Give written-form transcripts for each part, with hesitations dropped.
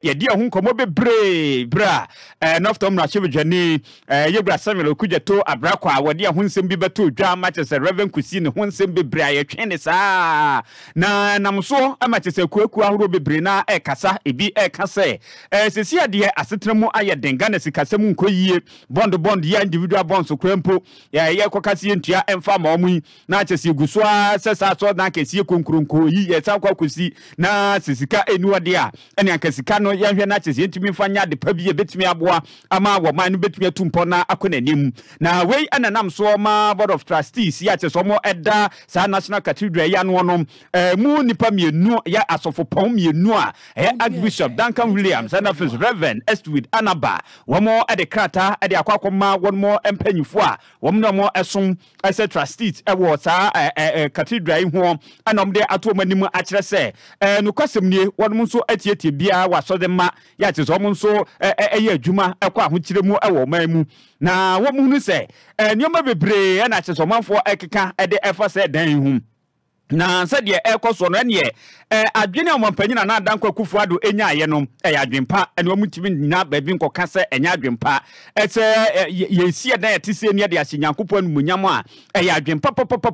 ye dia hu komo bebre bra noftom na chebedwane yebra Samuel Okujeto abrakwa wode hu nsem bi beto dwa Manchester Reverend Kusi ne hu nsem bebre aye twene saa na namso Manchester kuaku ahoro bebre na kasa ebi kasa sesi ade asetremu aye denga na sikasem nkoyie bond ya individual bonds kwempo ye kokase yentua emfa ma omu na chese guso sesa so na kesi konkuronko yi ye sakwa Kusi na sisika enu ade a ene ankasika no ya hwe na chese yentumi fanya de pa bi betumi aboa ama wo man betumi atumpo na akonanim na wei ananam so ma Board of Trustees ya chese mo eda sa National Cathedral ya no no mu nipa mienu ya asofopon mienu a Archbishop Duncan-Williams and Reverend Eastwood Anaba womo ede krata ede akwakoma womo empanyifo a womo no esom as trustees ewo sa cathedral ho anom de atomanim a kire se no kwasem nie womo so atietie bia wasode ma ya chese womo so eye adwuma ekwa ahokiremu ewo mamu na womo hunu se nyoma bebre na chese womanfo ekeka ede efa se dan hu na said ekoso no ene adwene omampanyina na adanko Kufuado enya aye no adwempa ene omutimi nyina baabi nkoka se enya adwempa etse yesi eda yetise ne de ahyenyankopɔ no munyam a adwempa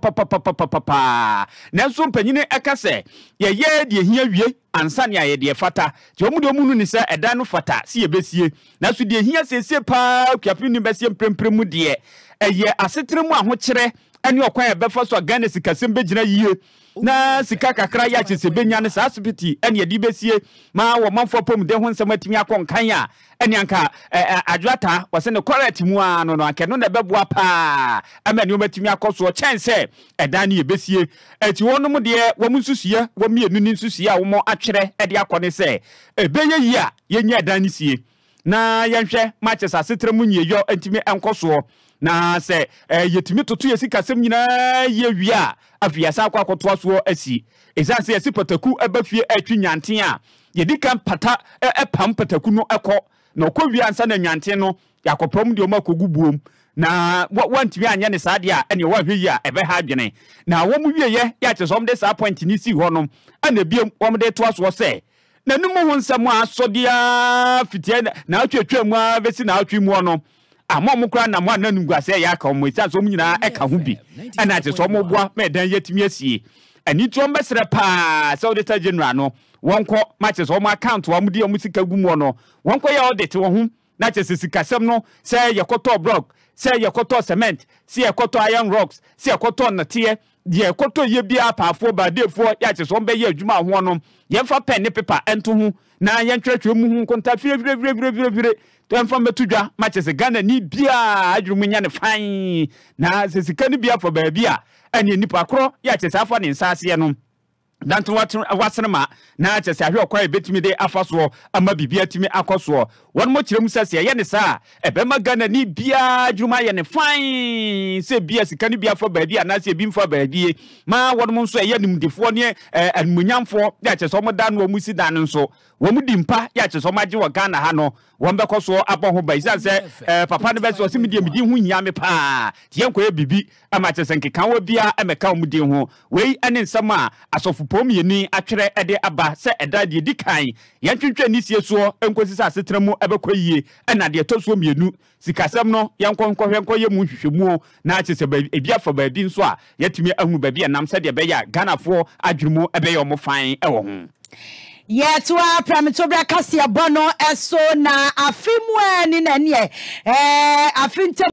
papa na so mpanyine eka se ye de hia wie ansa ne aye de fata ti omu de omu ni se eda no fata se yebesie na so de hia sesie pa kwapi ni besie mprempremu de asetremu ahokyere eni okwan ebefa so Ghana sikasem begina yie na sika kakra ya chese benya ne asibiti eni edi besie ma wo manfo pom de ho nsem atimi akonkan a eni anka adwata wase ne correct mu a no anke no na beboa pa ama ni o matimi akoso chense edan ne yebesie eti wonum de wo munsusuye wo mienu ni nsusuye a wo mo atwere edi akone se ebeye yi a yenya edan ne sie na yenhwe matches asetremu nyeyo antimi enkoso na se yetimi toto yesikasem nyina ye wi a afiasa akwa akoto so asi esanse yesi pataku abafie atwi nyanten a yedikan pata pam pataku no ekọ na okọwi ansa na nyanten no yakopam de omakogubuom na wantimi anya ne saade a ene wa hwe yi a ebe ha adwene na wo mu wieye ya chesom de sa point ni si honom ana biem wo de to aso se na numu ho nsam a sodia fitie na atwetwa mu a besi na atwi mu no amomukra na mo ananu guase ya ka mo isa so nyina eka ho bi ana che so mo boa medan yetimi asie ani to mbesre pa so auditor general no wonko matches so mo account wa mo di o sika gumu no wonko ya audit wo ho na che sikasem no se yekoto block se yekoto cement se yekoto iron rocks se yekoto natie de yekoto ye bia paafo ba defo ya che so mbe ye adwuma ho no ye fa pen ne paper ento ho na ye ntwetwe mu hu konta fire Temfa metudwa matches Ghana ni bia adwumu nya ne fan na sesika ni bia for ba bia ene nipa kro ya chese afa ne nsase no danto wasenema na chese ahwe okwa betimi de afaso ama bibia timi akoso won mo kirem sase ye ne sa ebema Ghana ni bia adwuma ye ne fan se bia sika ni bia for ba bia na se bi mfa ba bia ma won mo nso ye nimdefo ne anmunyamfo ya chese omo dan wo musi dan nso wo mu dimpa ya chese omo age wo Ghana ha no won be koso abon ba isa se papa ne be so simidie midi hu hia me pa tie nkoye bibi ama chese nkeka wo bia emeka mu di ho wei ene nsam a asofu pom yeni atwere ede aba se eda de dikan yentwetwe ni sie so enkosi sa asetremu ebekɔyie ena de toso mienu sikasem no yenkonkɔhwenkoye mu hwehwemu na chese ebia fa ba bi nso a yetimi ahu ba bi enam se de be ya Ghana fo adwumu ebe yo mo fan ewo ho Yetwa pramitobra kasia bono eso na afimu ni na nie afinte